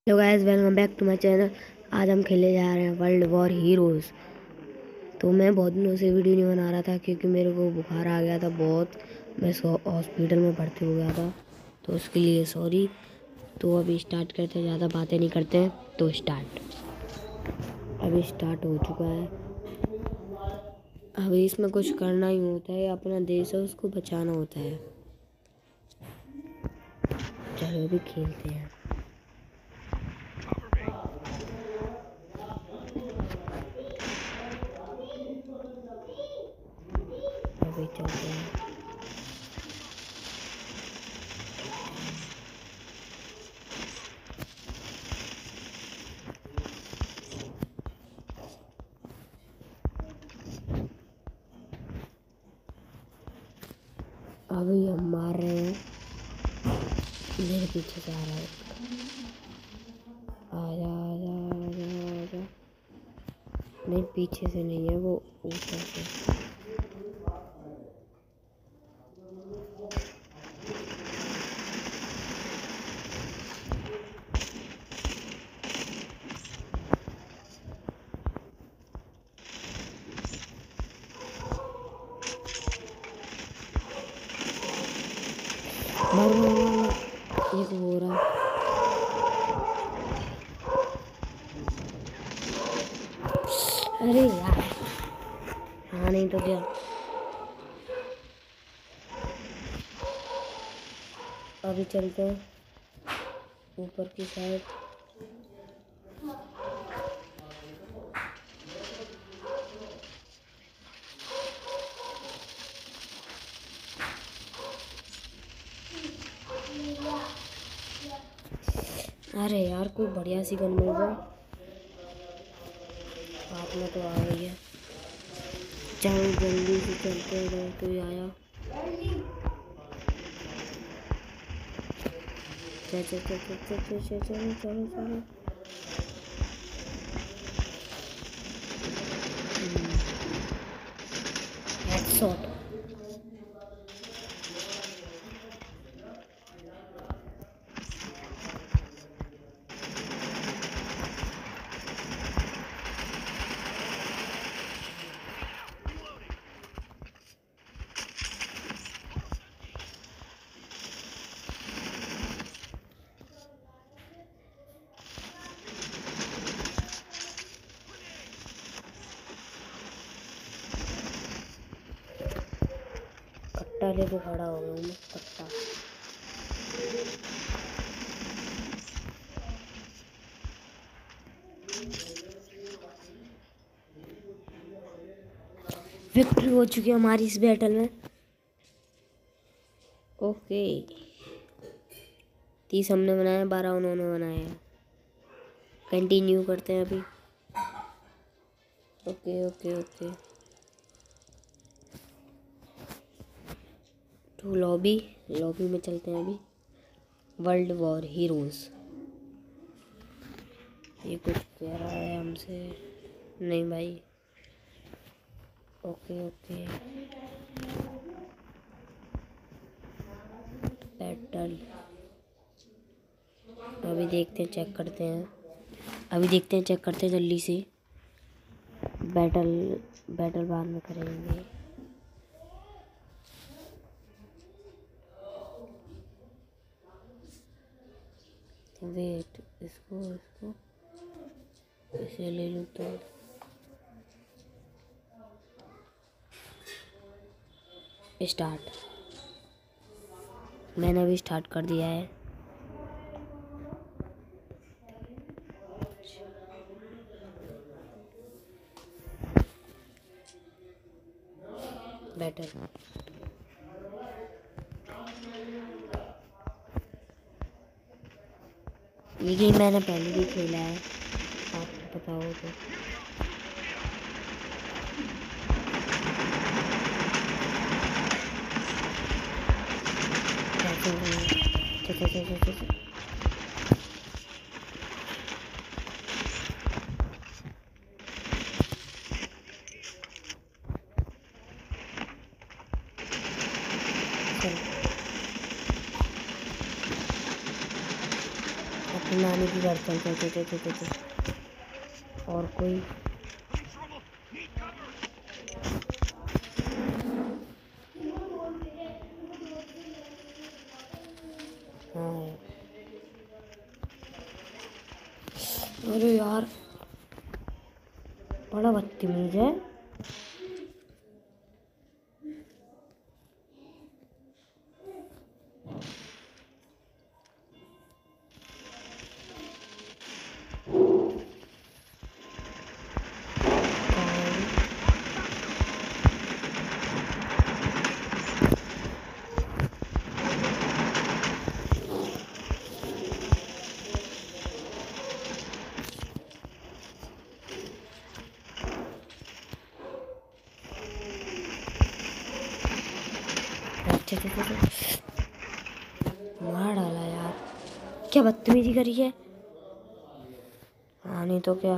Hello guys, welcome back to my channel. आज हम खेलने जा रहे हैं वर्ल्ड वॉर हीरोज़। तो मैं बहुत दिनों से वीडियो नहीं बना रहा था क्योंकि मेरे को बुखार आ गया था बहुत। मैं हॉस्पिटल में भर्ती हो गया था, तो उसके लिए सॉरी। तो अभी स्टार्ट करते हैं, ज़्यादा बातें नहीं करते हैं। तो अभी स्टार्ट हो चुका है। अभी इसमें कुछ करना ही होता है, अपना देश है उसको बचाना होता है। चलो अभी खेलते हैं। अभी चलते हैं। अभी हम मार रहे हैं। मेरे पीछे से आ रहा है। आजा आजा आजा आजा। नहीं, पीछे से नहीं है, वो ऊपर से। एक हो रहा। अरे यार, हाँ नहीं तो क्या। अभी चलते हैं ऊपर की साइड। अरे यार, कोई बढ़िया सी गन मिल जाए। हाथ में तो आ गई है। चलो जल्दी से चलते हैं, कोई आया। चल चल चल चल चल चल चल चलो चलो चलो। हेडशॉट। कट्टा लेके खड़ा हो गया हूँ मैं, कट्टा। विक्ट्री हो चुकी है हमारी इस बैटल में। ओके, 30 हमने बनाया, 12 उन्होंने बनाया। कंटिन्यू करते हैं अभी। Okay okay okay. टू लॉबी में चलते हैं अभी। World war heroes. ये कुछ कह रहा है हमसे। नहीं भाई। Okay okay. बैटल अभी देखते हैं, चेक करते हैं। चेक करते हैं जल्दी से। बैटल बाद में करेंगे। वेट, इसको इसे ले लूँ तो। स्टार्ट। मैंने अभी स्टार्ट कर दिया है। बैटल ये गेम मैंने पहले भी खेला है, आपको पता हो तो। चल चल चल चल चल। अपना की घर। चल चल चल चल चल चल। और कोई हाँ। अरे यार बड़ा बदतमीज है। मार डाला यार, क्या बदतमीजी करी है। हाँ नहीं तो क्या।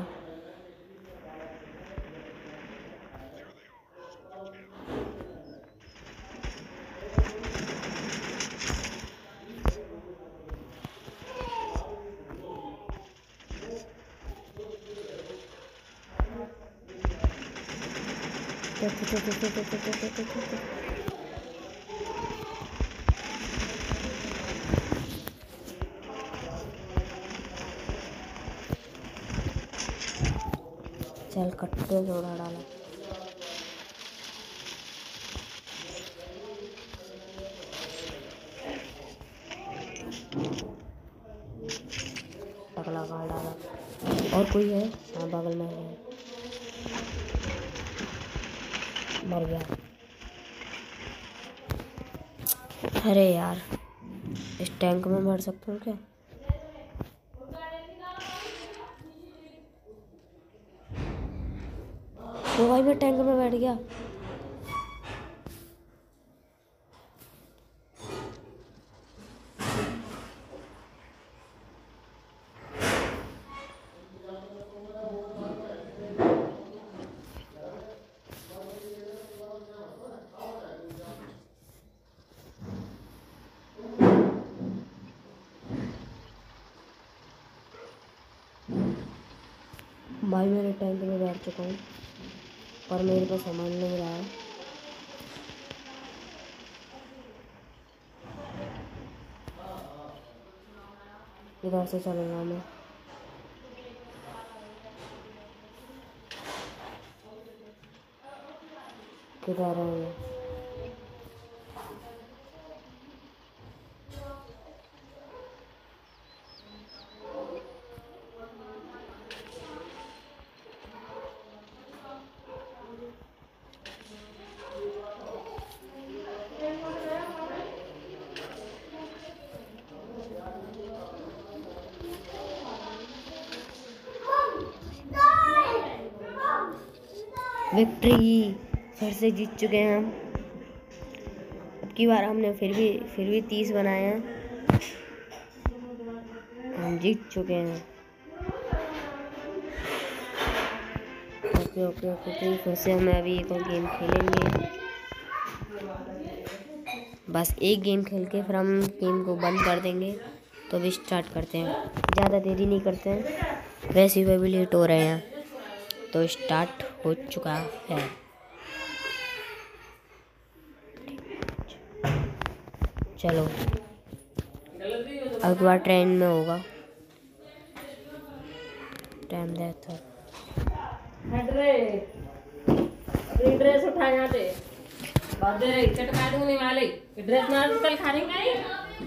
चल कट्टे जोड़ा डाला। टकला काट डाला। और कोई है? हाँ बगल में है। मर गया। अरे यार इस टैंक में मर सकता हूँ क्या? तो भाई मैं टैंक में बैठ गया। भाई मेरे टैंक में बैठ चुका हूँ पर मेरे पास सामान नहीं रहा है। इधर से चलूँगा मैं। किधर है ये? विक्ट्री, फिर से जीत चुके हैं हम। अब की बार हमने फिर भी 30 बनाए हैं। हम जीत चुके हैं। ओके ओके ओके फिर से हम अभी एक और गेम खेलेंगे। बस एक गेम खेल के फिर हम गेम को बंद कर देंगे। तो अभी स्टार्ट करते हैं, ज़्यादा देरी नहीं करते हैं, वैसे ही भी लेट हो रहे हैं। तो स्टार्ट हो चुका है। चलो अब बार ट्रेन में होगा। टाइम देता ड्रेस उठा यहाँ पे बात दे रही चटका दूंगी वाले ड्रेस मार कल खा रही नहीं।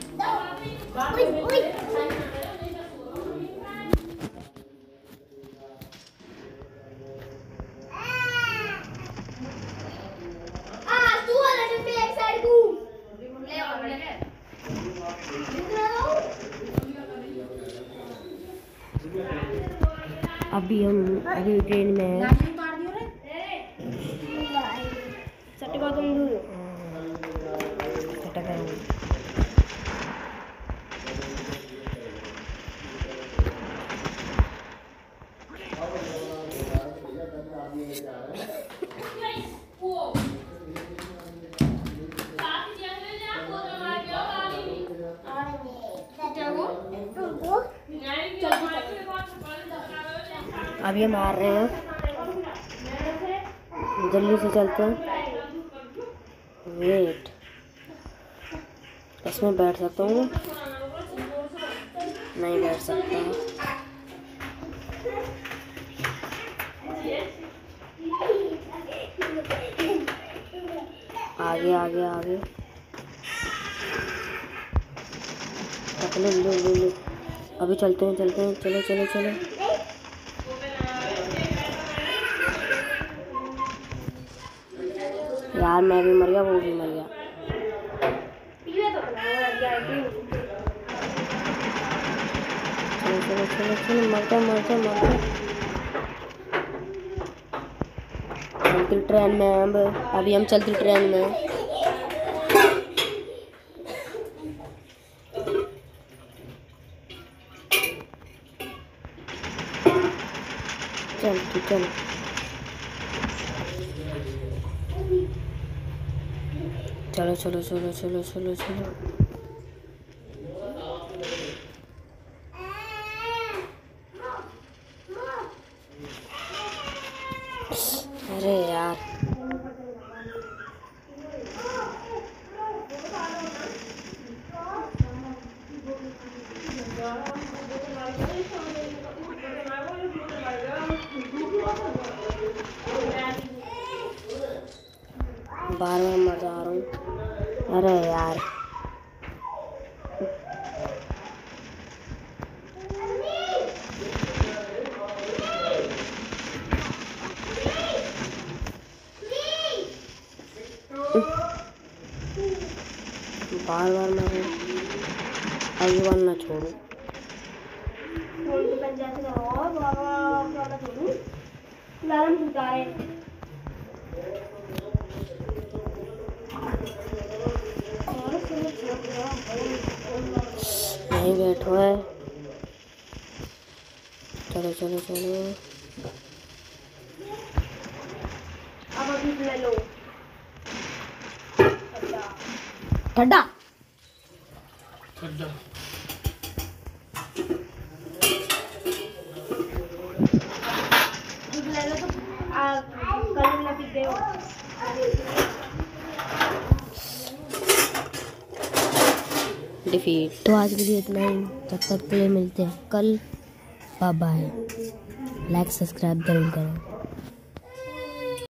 अभी हम अभी ट्रेन में हैं। चल अब ये मार रहे हैं, जल्दी से चलते हैं। वेट, इसमें बैठ सकता हूँ? नहीं बैठ सकता। आगे आगे आगे, ले। अभी चलते हैं, चलो चलो चलो। यार मैं भी मर गया, वो भी मर गया। चलो मर जा। चलती ट्रेन में, अभी हम चलती ट्रेन में। चल चलो। अरे यार, बार मर जा रहा हूँ। अरे यार, बार मैं अभी बार ना छोड़ू। नहीं बैठो है, चलो। अब अभी ले लो ठंडा। ले लो तो कल ना पीते हो। डिफीट। तो आज के लिए इतना ही, तब तक के लिए मिलते हैं कल। Bye bye. लाइक सब्सक्राइब जरूर करो।